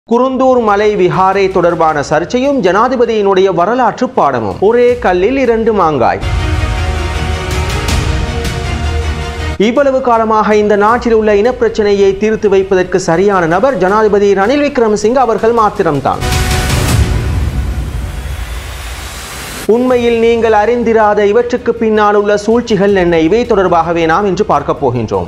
குருந்தூர் மலை விஹாரை தொடர்பான சர்ச்சையும் ஜனாதிபதியினுடைய வரலாற்று பாடமும். ஒரே கல்லில் இரண்டு மாங்காய். இவ்வளவு காலமாக இந்த நாட்டில் உள்ள இனப்பிரச்சனையை தீர்த்து வைப்பதற்கு சரியான நபர் ஜனாதிபதி ரணில் விக்ரமசிங்க அவர்கள் மாத்திரம்தான். உண்மையில் நீங்கள் அறிந்திராத இவற்றுக்கு பின்னால் உள்ள சூழ்ச்சிகள் என்ன? இவை தொடர்பாகவே நாம் இன்று பார்க்க போகின்றோம்.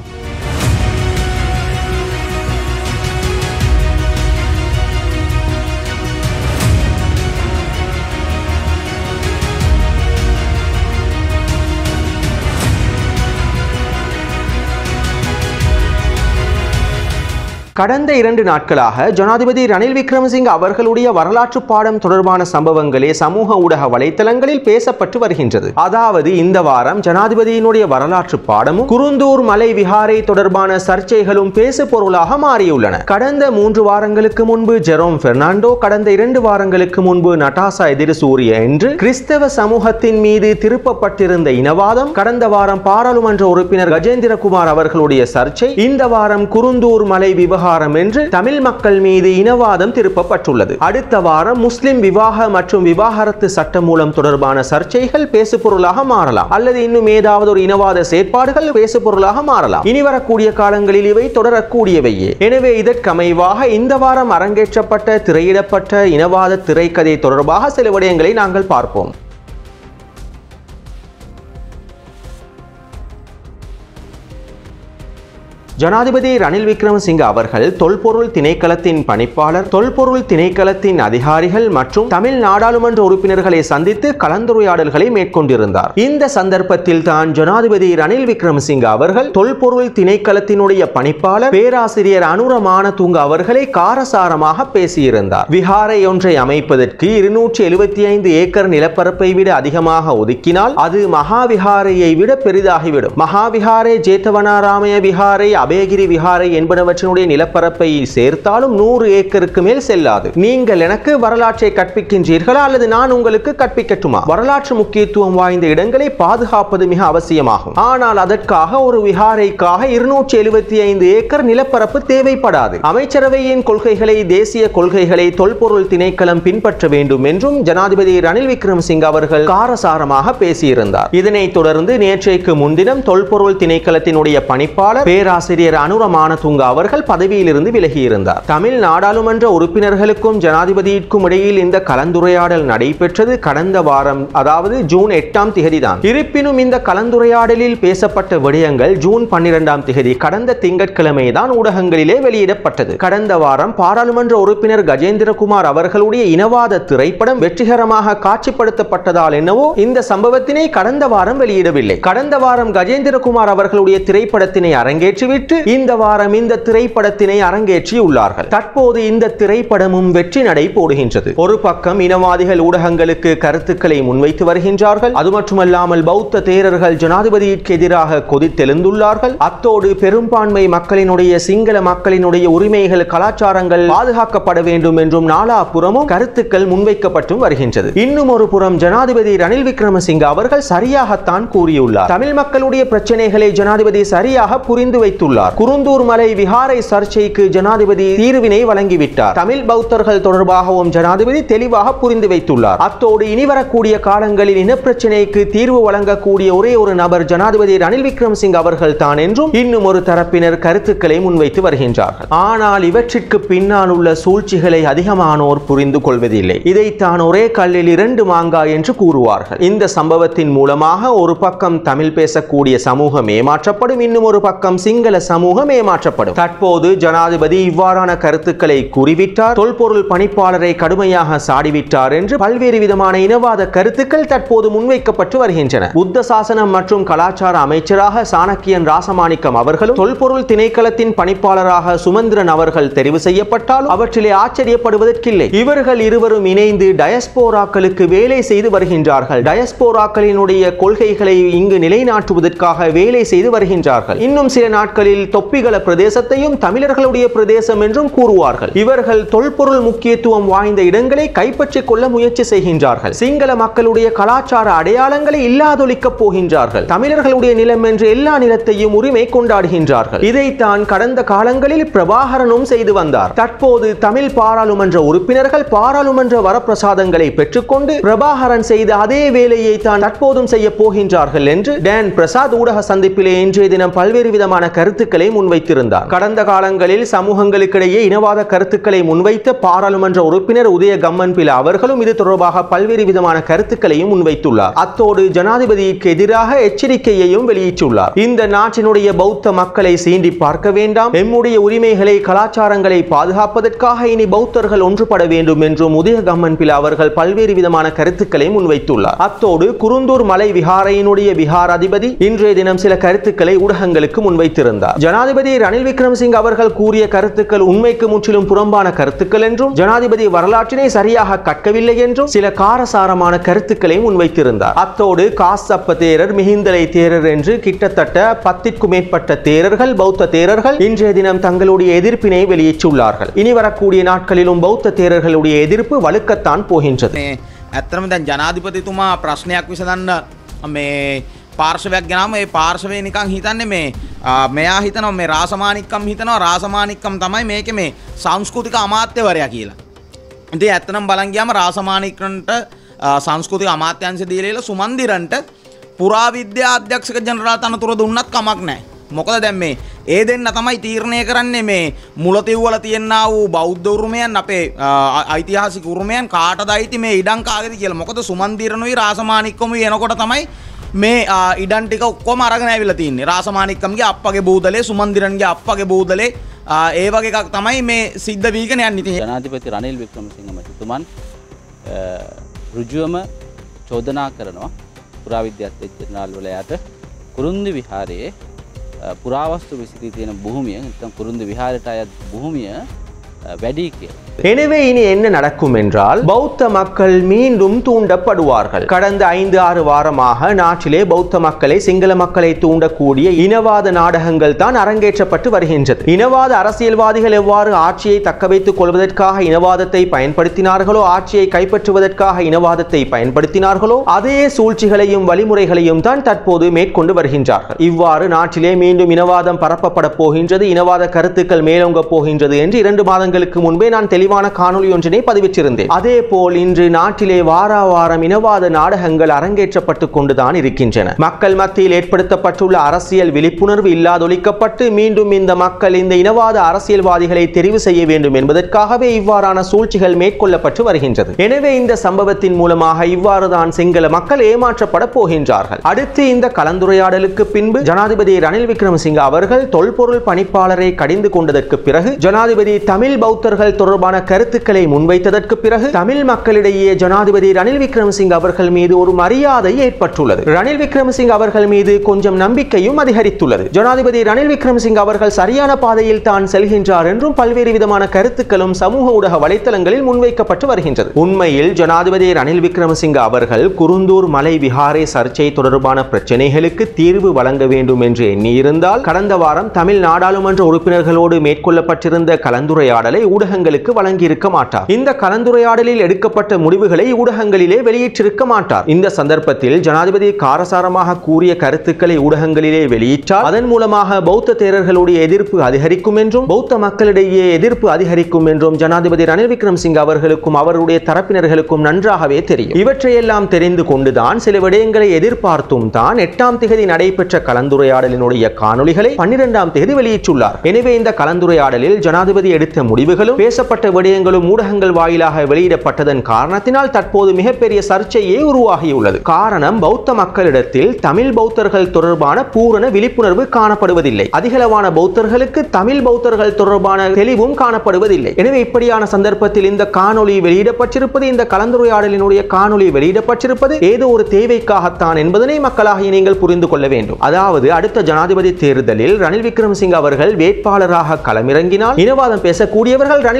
கடந்த 2 நாட்களாக ஜனாதிபதி ரணில் விக்ரமசிங்க அவர்களுடைய வரலாற்று பாடம் தொடர்பான சம்பவங்களே சமூக ஊடக வலைத்தளங்களில் பேசப்பட்டு வருகின்றது. அதாவது இந்த வாரம் ஜனாதிபதியினுடைய வரலாற்று பாடமும் குருந்தூர் மலை விஹாரை தொடர்பான சர்ச்சைகளும் பேசு பொருளாக மாறியுள்ளன. கடந்த 3 வாரங்களுக்கு முன்பு ஜெரோம் பெர்னாண்டோ, கடந்த 2 வாரங்களுக்கு முன்பு நட்டாசா எதிர்சூரிய என்று கிறிஸ்தவ சமூகத்தின் மீது திருப்பப்பட்டிருந்த இனவாதம், கடந்த வாரம் பாராளுமன்ற உறுப்பினர் கஜேந்திரகுமார் அவர்களுடைய சர்ச்சை, இந்த வாரம் குருந்தூர் மலை விவகாரம் என்று தமிழ் மக்கள் மீது இனவாதம் திருப்பப்பட்டுள்ளது. அடுத்த வாரம் முஸ்லிம் விவாக மற்றும் விவாகரத்து சட்டமூலம் தொடர்பான சர்ச்சைகள் பேசுபொருளாக மாறலாம், அல்லது இன்னும் ஏதாவது ஒரு இனவாத செயற்பாடுகள் பேசுபொருளாக மாறலாம். இனி வரக்கூடிய காலங்களில் இவை தொடரக்கூடியவையே. எனவே இதற்கமைவாக இந்த வாரம் அரங்கேற்றப்பட்ட திரையிடப்பட்ட இனவாத திரைக்கதை தொடர்பாக சில விடயங்களை நாங்கள் பார்ப்போம். ஜனாதிபதி ரணில் விக்ரமசிங்க அவர்கள் தொல்பொருள் திணைக்களத்தின் பணிப்பாளர், தொல்பொருள் திணைக்களத்தின் அதிகாரிகள் மற்றும் தமிழ் நாடாளுமன்ற உறுப்பினர்களை சந்தித்து கலந்துரையாடல்களை மேற்கொண்டிருந்தார். இந்த சந்தர்ப்பத்தில் தான் ஜனாதிபதி ரணில் விக்ரமசிங்க அவர்கள் தொல்பொருள் திணைக்களத்தினுடைய பணிப்பாளர் பேராசிரியர் அனுர மானதுங்க அவர்களை காரசாரமாக பேசியிருந்தார். விஹாரை ஒன்றை அமைப்பதற்கு 275 ஏக்கர் நிலப்பரப்பை விட அதிகமாக ஒதுக்கினால் அது மகாவிஹாரையை விட பெரிதாகிவிடும். மகாவிஹாரை, ஜேத்தவனாராமய விஹாரை, அபயகிரி விஹாரை என்பனவற்றினுடைய நிலப்பரப்பை சேர்த்தாலும் 100 ஏக்கருக்கு மேல் செல்லாது. நீங்கள் எனக்கு வரலாற்றை கற்பிக்கின்றீர்களா அல்லது நான் உங்களுக்கு கற்பிக்கட்டுமா? வரலாற்று முக்கியத்துவம் வாய்ந்த இடங்களை பாதுகாப்பது மிக அவசியமாகும். ஆனால் அதற்காக ஒரு விஹாரைக்காக 275 ஏக்கர் நிலப்பரப்பு தேவைப்படாது. அமைச்சரவையின் கொள்கைகளை, தேசிய கொள்கைகளை தொல்பொருள் திணைக்களம் பின்பற்ற வேண்டும் என்றும் ஜனாதிபதி ரணில் விக்ரமசிங்க அவர்கள் காரசாரமாக பேசியிருந்தார். இதனைத் தொடர்ந்து நேற்றைக்கு முன்தினம் தொல்பொருள் திணைக்களத்தினுடைய பணிப்பாளர் பேராசிரியர் அனுர மானதுங்க அவர்கள் பதவியிலிருந்து விலகியிருந்தார். தமிழ் நாடாளுமன்ற உறுப்பினர்களுக்கும் ஜனாதிபதிக்கும் இடையில் இந்த கலந்துரையாடல் நடைபெற்றது கடந்த வாரம், அதாவது ஜூன் 8ஆம் தேதி தான். இருப்பினும் இந்த கலந்துரையாடலில் பேசப்பட்ட விடயங்கள் ஜூன் 12ஆம் தேதி, கடந்த திங்கட்கிழமை தான் ஊடகங்களிலே வெளியிடப்பட்டது. கடந்த வாரம் பாராளுமன்ற உறுப்பினர் கஜேந்திரகுமார் அவர்களுடைய இனவாத திரைப்படம் வெற்றிகரமாக காட்சிப்படுத்தப்பட்டதால் என்னவோ இந்த சம்பவத்தினை கடந்த வாரம் வெளியிடவில்லை. கடந்த வாரம் கஜேந்திரகுமார் அவர்களுடைய திரைப்படத்தினை அரங்கேற்றிவிட்டு இந்த வாரம் இந்த திரைப்படத்தினை அரங்கேற்றியுள்ளார்கள். தற்போது இந்த திரைப்படமும் வெற்றி நடை போடுகின்றது. ஒரு பக்கம் இனவாதிகள் ஊடகங்களுக்கு கருத்துக்களை முன்வைத்து வருகின்றார்கள். அது மட்டுமல்லாமல் பௌத்த தேரர்கள் ஜனாதிபதிக்கு எதிராக கொதித்தெழுந்துள்ளார்கள். அத்தோடு பெரும்பான்மை மக்களினுடைய, சிங்கள மக்களினுடைய உரிமைகள், கலாச்சாரங்கள் பாதுகாக்கப்பட வேண்டும் என்றும் நாலாபுறமும் கருத்துக்கள் முன்வைக்கப்பட்டும் வருகின்றது. இன்னும் ஒரு புறம் ஜனாதிபதி ரணில் விக்ரமசிங்க அவர்கள் சரியாகத்தான் கூறியுள்ளார். தமிழ் மக்களுடைய பிரச்சனைகளை ஜனாதிபதி சரியாக புரிந்து வைத்துள்ளார். குருந்தூர் மலை விஹாரை சர்ச்சைக்கு ஜனாதிபதி தீர்வினை வழங்கிவிட்டார். தமிழ் பௌத்தர்கள் தொடர்பாகவும் ஜனாதிபதி தெளிவாக புரிந்து வைத்துள்ளார். அத்தோடு இனி வரக்கூடிய காலங்களில் இனப்பிரச்சனைக்கு தீர்வு வழங்கக்கூடிய ஒரே ஒரு நபர் ஜனாதிபதி ரணில் விக்ரமசிங்க அவர்கள் தான் என்றும் இன்னும் ஒரு தரப்பினர் கருத்துக்களை முன்வைத்து வருகின்றார்கள். ஆனால் இவற்றிற்கு பின்னால் உள்ள சூழ்ச்சிகளை அதிகமானோர் புரிந்து கொள்வதில்லை. இதைத்தான் ஒரே கல்லில் 2 மாங்காய் என்று கூறுவார்கள். இந்த சம்பவத்தின் மூலமாக ஒரு பக்கம் தமிழ் பேசக்கூடிய சமூகம் ஏமாற்றப்படும், இன்னும் ஒரு பக்கம் சிங்கள சமூகம் ஏமாற்றப்படும். தற்போது ஜனாதிபதி இவ்வாறான கருத்துக்களை கூறிவிட்டார், தொல்பொருள் பணிப்பாளரை கடுமையாக சாடிவிட்டார் என்று பல்வேறு விதமான இனவாத கருத்துக்கள் தற்போது முன்வைக்கப்பட்டு வருகின்றன. புத்த சாசனம் மற்றும் கலாச்சார அமைச்சராக சாணக்கியன் ராசமாணிக்கம் அவர்களும், தொல்பொருள் திணைக்களத்தின் பணிப்பாளராக சுமந்திரன் அவர்கள் தெரிவு செய்யப்பட்டாலும் அவற்றிலே ஆச்சரியப்படுவதற்கில்லை. இவர்கள் இருவரும் இணைந்து டயஸ்போராக்களுக்கு வேலை செய்து வருகின்றார்கள். டயஸ்போராக்களினுடைய கொள்கைகளை இங்கு நிலைநாட்டுவதற்காக வேலை செய்து வருகின்றார்கள். இன்னும் சில நாட்களில் காலங்களில் தொப்பிகள பிரதேசத்தையும் தமிழர்களுடைய பிரதேசம் என்றும் கூறுவார்கள். இவர்கள் தொல்பொருள் முக்கியத்துவம் வாய்ந்த இடங்களை கைப்பற்றிக் கொள்ள முயற்சி செய்கின்றார்கள். சிங்கள மக்களுடைய கலாச்சார அடையாளங்களை இல்லாதொழிக்கப் போகின்றார்கள். தமிழர்களுடைய நிலம் என்று எல்லா நிலத்தையும் உரிமை கொண்டாடுகின்றார்கள். இதைத்தான் கடந்த காலங்களில் பிரபாகரனும் செய்து வந்தார். தற்போது தமிழ் பாராளுமன்ற உறுப்பினர்கள் பாராளுமன்ற வரப்பிரசாதங்களை பெற்றுக்கொண்டு பிரபாகரன் செய்த அதே வேலையை தான் தற்போதும் செய்ய போகின்றார்கள் என்று டான் பிரசாத் ஊடக சந்திப்பிலே இன்றைய தினம் பல்வேறு விதமான கருத்துக்களை முன்வைத்திருந்தார். கடந்த காலங்களில் சமூகங்களுக்கிடையே இனவாத கருத்துக்களை முன்வைத்த பாராளுமன்ற உறுப்பினர் உதய கம்மன்பில அவர்களும் இது தொடர்பாக பல்வேறு விதமான கருத்துக்களையும் முன்வைத்துள்ளார். அத்தோடு ஜனாதிபதிக்கு எதிராக எச்சரிக்கையையும் வெளியிட்டுள்ளார். இந்த நாட்டினுடைய பௌத்த மக்களை சீண்டி பார்க்க வேண்டாம், எம்முடைய உரிமைகளை கலாச்சாரங்களை பாதுகாப்பதற்காக இனி பௌத்தர்கள் ஒன்றுபட வேண்டும் என்றும் உதய கம்மன்பில அவர்கள் பல்வேறு விதமான கருத்துக்களை முன்வைத்துள்ளார். அத்தோடு குருந்தூர் மலை விகாரையினுடைய விகார் அதிபதி இன்றைய தினம் சில கருத்துக்களை ஊடகங்களுக்கு முன்வைத்திருந்தார். ஜனாதிபதி ரணில் விக்ரமசிங்க அவர்கள் கூறிய கருத்துக்கள் உண்மைக்கு முற்றிலும் புறம்பான கருத்துக்கள் என்றும் ஜனாதிபதி வரலாற்றினை சரியாக கற்கவில்லை என்றும் சில காரசாரமான கருத்துக்களை முன்வைத்திருந்தார். அத்தோடு காசப்ப தேரர், மிகிந்தலை தேரர் என்று கிட்டத்தட்ட 10க்கும் மேற்பட்ட தேரர்கள், பௌத்த தேரர்கள் இன்றைய தினம் தங்களுடைய எதிர்ப்பினை வெளியிட்டுள்ளார்கள். இனி வரக்கூடிய நாட்களிலும் பௌத்த தேரர்களுடைய எதிர்ப்பு வலுக்கத்தான் போகின்றது. ඇත්තටම දැන් ජනාධිපතිතුමා ප්‍රශ්නයක් විසඳන්න මේ පාර්ශවයක් ගෙනාම ඒ පාර්ශවය නිකන් හිතන්නේ මෙයා හිතනවා මේ රාසමානික්කම් හිතනවා රාසමානික්කම් තමයි මේකේ මේ සංස්කෘතික අමාත්‍යවරයා කියලා. ඉතින් ඇත්තටම බලන් ගියාම රාසමානික්කන්ට සංස්කෘතික අමාත්‍යාංශය දීලා සුමන්දිරන්ට පුරාවිද්‍යා අධ්‍යක්ෂක ජනරාල් තනතුර දුන්නත් කමක් නැහැ. මොකද දැන් මේ ඒ දෙන්න තමයි තීරණය කරන්නේ මේ මුලතිව්වල තියෙනා වූ බෞද්ධ උරුමයන් අපේ ඓතිහාසික උරුමයන් කාටද අයිති මේ ඉඩම් කාගේද කියලා. මොකද සුමන්දිරනුයි රාසමානික්කමුයි එනකොට තමයි මේ ඉඩම් ටික ඔක්කොම අරගෙන ආවිලා තින්නේ. රාසමානික්කම්ගේ අප්පගේ බූදලේ, සුමන්දිරන්ගේ අප්පගේ බූදලේ ඒ වගේ එකක් තමයි මේ සිද්ධ වීගෙන යන්නේ. ඉතින් ජනාධිපති රනිල් වික්‍රමසිංහ මැතිතුමන් ඍජුවම චෝදනා කරනවා පුරාවිද්‍යා ජනරාල් වලයාට කුරුන්දු විහාරයේ පුරාවස්තු විසිරී තියෙන භූමිය නැත්නම් කුරුන්දු විහාරයට අයත් භූමිය වැඩි කියලා. எனவே இனி என்ன நடக்கும் என்றால் பௌத்த மக்கள் மீண்டும் தூண்டப்படுவார்கள். கடந்த 5-6 வாரமாக நாட்டிலே பௌத்த மக்களை, சிங்கள மக்களை தூண்டக்கூடிய இனவாத நாடகங்கள் தான் அரங்கேற்றப்பட்டு வருகின்றது. இனவாத அரசியல்வாதிகள் எவ்வாறு ஆட்சியை தக்க வைத்துக் கொள்வதற்காக இனவாதத்தை பயன்படுத்தினார்களோ, ஆட்சியை கைப்பற்றுவதற்காக இனவாதத்தை பயன்படுத்தினார்களோ, அதே சூழ்ச்சிகளையும் வழிமுறைகளையும் தான் தற்போது மேற்கொண்டு வருகின்றார்கள். இவ்வாறு நாட்டிலே மீண்டும் இனவாதம் பரப்பப்பட போகின்றது, இனவாத கருத்துக்கள் மேலோங்க போகின்றது என்று 2 மாதங்களுக்கு முன்பே நான் தெளிவான காணொளி ஒன்றினை பதிவிட்டிருந்தேன். அதே போல் இன்று நாட்டிலே வாராவாரம் இனவாத நாடகங்கள் அரங்கேற்றப்பட்டு கொண்டுதான் இருக்கின்றன. மக்கள் மத்தியில் ஏற்படுத்தப்பட்டுள்ள அரசியல் விழிப்புணர்வு இல்லாதொழிக்கப்பட்டு மீண்டும் இந்த மக்கள் இந்த இனவாத அரசியல்வாதிகளை தெரிவு செய்ய வேண்டும் என்பதற்காகவே இவ்வாறான சூழ்ச்சிகள் மேற்கொள்ளப்பட்டு வருகின்றது. எனவே இந்த சம்பவத்தின் மூலமாக இவ்வாறுதான் சிங்கள மக்கள் ஏமாற்றப்பட போகின்றார்கள். அடுத்து இந்த கலந்துரையாடலுக்கு பின்பு ஜனாதிபதி ரணில் விக்ரமசிங்க அவர்கள் தொல்பொருள் பணிப்பாளரை கடிந்து கொண்டதற்கு பிறகு, ஜனாதிபதி தமிழ் பௌத்தர்கள் தொடர்பான கருத்துக்களை முன்வைத்ததற்கு பிறகு தமிழ் மக்களிடையே ஜனாதிபதி ரணில் விக்ரமசிங்க அவர்கள் மீது ஒரு மரியாதை ஏற்பட்டுள்ளது. ரணில் விக்ரமசிங்க அவர்கள் மீது கொஞ்சம் நம்பிக்கையும் அதிகரித்துள்ளது. ஜனாதிபதி ரணில் விக்ரமசிங்க அவர்கள் சரியான பாதையில் தான் செல்கின்றார் என்றும் பல்வேறு விதமான கருத்துக்களும் சமூக ஊடக வலைத்தளங்களில் முன்வைக்கப்பட்டு வருகின்றது. உண்மையில் ஜனாதிபதி ரணில் விக்ரமசிங்க அவர்கள் குருந்தூர் மலை விகாரை சர்ச்சை தொடர்பான பிரச்சனைகளுக்கு தீர்வு வழங்க வேண்டும் என்று எண்ணியிருந்தால் கடந்த வாரம் தமிழ் நாடாளுமன்ற உறுப்பினர்களோடு மேற்கொள்ளப்பட்டிருந்த கலந்துரையாடலை ஊடகங்களுக்கு வழங்கியிருக்க மாட்டார். இந்த கலந்துரையாடலில் எடுக்கப்பட்ட முடிவுகளை ஊடகங்களிலே வெளியிட்டிருக்க மாட்டார். இந்த சந்தர்ப்பத்தில் ஜனாதிபதி காரசாரமாக கூறிய கருத்துக்களை ஊடகங்களிலே வெளியிட்டால் அதன் மூலமாக பௌத்த தேரர்களுடைய எதிர்ப்பு அதிகரிக்கும் என்றும் பௌத்த மக்களிடையே எதிர்ப்பு அதிகரிக்கும் என்றும் ஜனாதிபதி ரணில் விக்ரமசிங்க அவர்களுக்கும் அவருடைய தரப்பினர்களுக்கும் நன்றாகவே தெரியும். இவற்றையெல்லாம் தெரிந்து கொண்டுதான் சில விடயங்களை எதிர்பார்த்தும் தான் 8ஆம் தேதி நடைபெற்ற கலந்துரையாடலினுடைய காணொளிகளை 12ஆம் தேதி வெளியிட்டுள்ளார். எனவே இந்த கலந்துரையாடலில் ஜனாதிபதி எடுத்த முடிவுகளும் பேசப்பட்ட விடயங்களும் ஊடகங்கள் வாயிலாக வெளியிடப்பட்டதன் காரணத்தினால் தற்போது மிகப்பெரிய சர்ச்சையே உருவாகியுள்ளது. காரணம், பௌத்த மக்களிடத்தில் தமிழ் பௌத்தர்கள் தொடர்பான பூரண விழிப்புணர்வு காணப்படுவதில்லை. அதிகளவான பௌத்தர்களுக்கு தமிழ் பௌத்தர்கள் தொடர்பான தெளிவும் காணப்படுவதில்லை. எனவே இப்படியான சந்தர்ப்பத்தில் இந்த காணொளி வெளியிடப்பட்டிருப்பது, இந்த கலந்துரையாடலினுடைய காணொளி வெளியிடப்பட்டிருப்பது ஏதோ ஒரு தேவைக்காகத்தான் என்பதனை மக்களாகிய நீங்கள் புரிந்து கொள்ள வேண்டும். அதாவது அடுத்த ஜனாதிபதி தேர்தலில் ரணில் விக்ரமசிங்க அவர்கள் வேட்பாளராக களமிறங்கினால் இனவாதம் பேசக்கூடியவர்கள் ரணில் விக்ரமசிங்க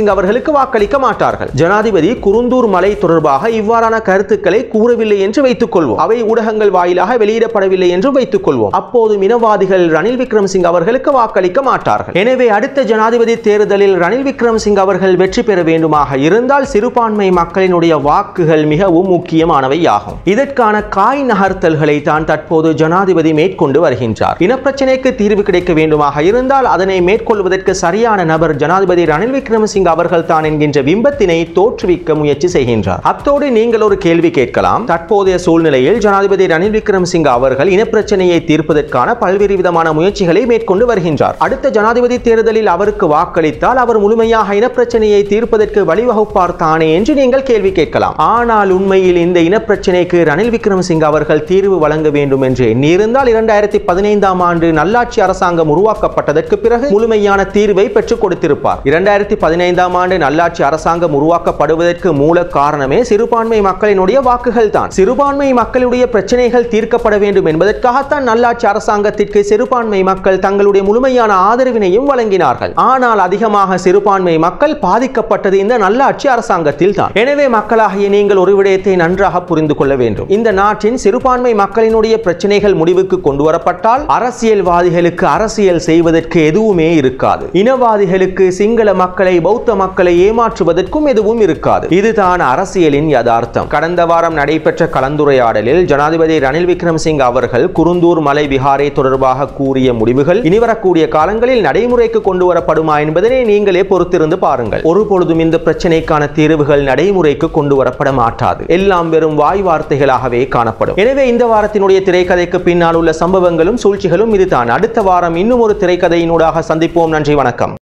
விக்ரமசிங்க அவர்களுக்கு வாக்களிக்க மாட்டார்கள். ஜனாதிபதி குருந்தூர் மலை தொடர்பாக இவ்வாறான கருத்துக்களை கூறவில்லை என்று வைத்துக் கொள்வோம். அவை ஊடகங்கள் வாயிலாக வெளியிடப்படவில்லை என்று வைத்துக் கொள்வோம். அப்போது இனவாதிகள் ரணில் விக்ரமசிங்க அவர்களுக்கு வாக்களிக்க மாட்டார்கள். எனவே அடுத்த ஜனாதிபதி தேர்தலில் ரணில் விக்ரமசிங்க அவர்கள் வெற்றி பெற வேண்டுமாக இருந்தால் சிறுபான்மை மக்களினுடைய வாக்குகள் மிகவும் முக்கியமானவை ஆகும். இதற்கான காய் நகர்த்தல்களை தான் தற்போது ஜனாதிபதி மேற்கொண்டு வருகின்றார். இனப்பிரச்சனைக்கு தீர்வு கிடைக்க வேண்டுமாக இருந்தால் அதனை மேற்கொள்வதற்கு சரியான நபர் ஜனாதிபதி ரணில் விக்ரமசிங்க அவர்கள் தான் என்கின்ற பிம்பத்தினை தோற்றுவிக்க முயற்சி செய்கின்றார். அத்தோடு நீங்கள் ஒரு கேள்வி கேட்கலாம். தற்போதைய சூழ்நிலையில் ஜனாதிபதி ரணில் விக்ரமசிங்க அவர்கள் இனப்பிரச்சனையை தீர்ப்பதற்கான பல்வேறு விதமான முயற்சிகளை மேற்கொண்டு வருகின்றார். அடுத்த ஜனாதிபதி தேர்தலில் அவருக்கு வாக்களித்தால் அவர் முழுமையாக இனப்பிரச்சனையை தீர்ப்பதற்கு வழிவகுப்பார் தானே என்று நீங்கள் கேள்வி கேட்கலாம். ஆனால் உண்மையில் இந்த இனப்பிரச்சனைக்கு ரணில் விக்ரமசிங்க அவர்கள் தீர்வு வழங்க வேண்டும் என்று எண்ணியிருந்தால் 2015ஆம் ஆண்டு நல்லாட்சி அரசாங்கம் உருவாக்கப்பட்டதற்கு பிறகு முழுமையான தீர்வை பெற்றுக் கொடுத்திருப்பார். 2015ஆம் ஆண்டு நல்லாட்சி அரசாங்கம் உருவாக்கப்படுவதற்கு மூல காரணமே சிறுபான்மை மக்களினுடைய வாக்குகள் தான். சிறுபான்மை மக்களுடைய பிரச்சனைகள் தீர்க்கப்பட வேண்டும் என்பதற்காகத்தான் நல்லாட்சி அரசாங்கத்திற்கு சிறுபான்மை மக்கள் தங்களுடைய முழுமையான ஆதரவினையும் வழங்கினார்கள். ஆனால் அதிகமாக சிறுபான்மை மக்கள் பாதிக்கப்பட்டது இந்த நல்லாட்சி அரசாங்கத்தில் தான். எனவே மக்களாகிய நீங்கள் ஒரு விடயத்தை நன்றாக புரிந்து கொள்ள வேண்டும். இந்த நாட்டின் சிறுபான்மை மக்களினுடைய பிரச்சனைகள் முடிவுக்கு கொண்டு வரப்பட்டால் அரசியல்வாதிகளுக்கு அரசியல் செய்வதற்கு எதுவுமே இருக்காது. இனவாதிகளுக்கு சிங்கள மக்களை பௌத்த மக்களை ஏமாற்றுவதற்கும் எதுவும் இருக்காது. இதுதான் அரசியலின் யதார்த்தம். கடந்த வாரம் நடைபெற்ற கலந்துரையாடலில் ஜனாதிபதி ரணில் விக்ரமசிங்க அவர்கள் குருந்தூர் மலை விகாரை தொடர்பாக கூறிய முடிவுகள் இனிவரக்கூடிய காலங்களில் நடைமுறைக்கு கொண்டு வரப்படுமா என்பதனை நீங்களே பொறுத்திருந்து பாருங்கள். ஒருபொழுதும் இந்த பிரச்சனைக்கான தீர்வுகள் நடைமுறைக்கு கொண்டு வரப்பட மாட்டாது. எல்லாம் வெறும் வாய் வார்த்தைகளாகவே காணப்படும். எனவே இந்த வாரத்தினுடைய திரைக்கதைக்கு பின்னால் உள்ள சம்பவங்களும் சூழ்ச்சிகளும் இதுதான். அடுத்த வாரம் இன்னும் ஒரு திரைக்கதையினூடாக சந்திப்போம். நன்றி, வணக்கம்.